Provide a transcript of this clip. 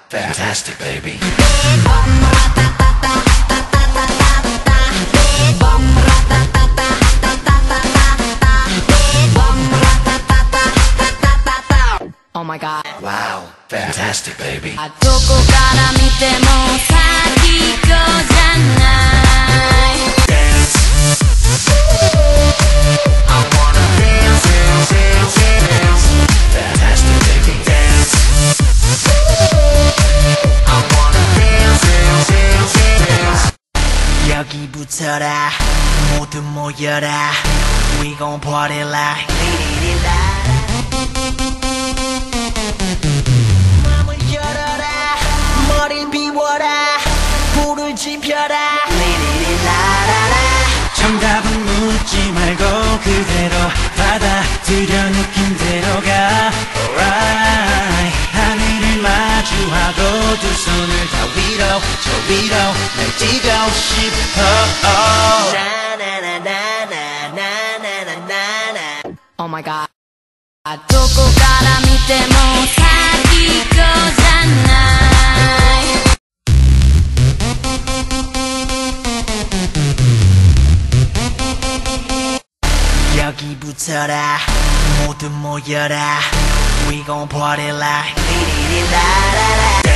fantastic, baby. Oh my god. Wow, fantastic, baby. どこから見ても先っちょじゃない Dance. I wanna dance, dance, dance, dance. Fantastic, baby. Dance. I wanna dance, dance, dance, dance. 여기부터라 모두 모여라 We gon' party like 맘을 열어라 머리를 비워라 불을 지펴라 리리리라라라 정답은 묻지 말고 그대로 받아들여 느낌대로 가 Alright 하늘을 마주하고 두 손을 다 위로 저 위로 날 뛰고 싶어 나나나나나나나나나 Oh my god. どこから見ても先っちょじゃない 여기부터라 모두 모여라 We gon' party like 리리리라라라